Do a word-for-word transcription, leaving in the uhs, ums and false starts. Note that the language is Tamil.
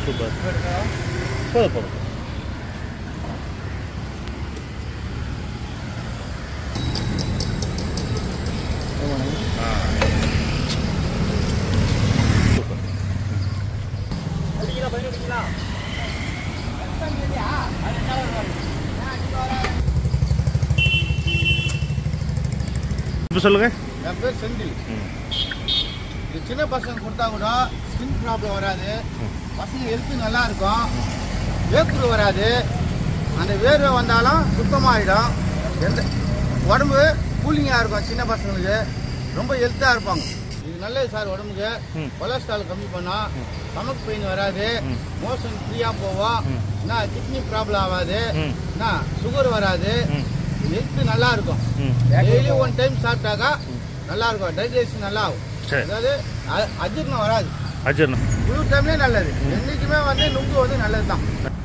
சூப்பர். போதும் போதும். இப்போ சொல்லுங்க. என் பேர் செந்தில். இது சின்ன பசங்க கொடுத்தா கூட ஸ்கின் ப்ராப்ளம் வராது, பசங்க ஹெல்த்து நல்லா இருக்கும், வேர்க்குரு வராது, அந்த வேர்வை வந்தாலும் சுத்தமாகிடும், எந்த உடம்பு கூலிங்காக இருக்கும், சின்ன பசங்களுக்கு ரொம்ப ஹெல்த்தாக இருப்பாங்க. இது நல்லது சார் உடம்புக்கு. கொலஸ்ட்ரால் கம்மி பண்ணோம், ஸ்டமக் பெயின் வராது, மோஷன் ஃப்ரீயாக போவோம், என்ன கிட்னி ப்ராப்ளம் ஆகாது, என்ன சுகர் வராது, ஹெல்த்து நல்லா இருக்கும். டெய்லி ஒன் டைம் சாப்பிட்டாக்கா நல்லா இருக்கும், டைஜஷன் நல்லா ஆகும், அதாவது அஜீரணம் வராது. அஜீரணம் முழு டைம்லேயே நல்லது. என்றைக்குமே வந்து நுங்கு வந்து நல்லது தான்.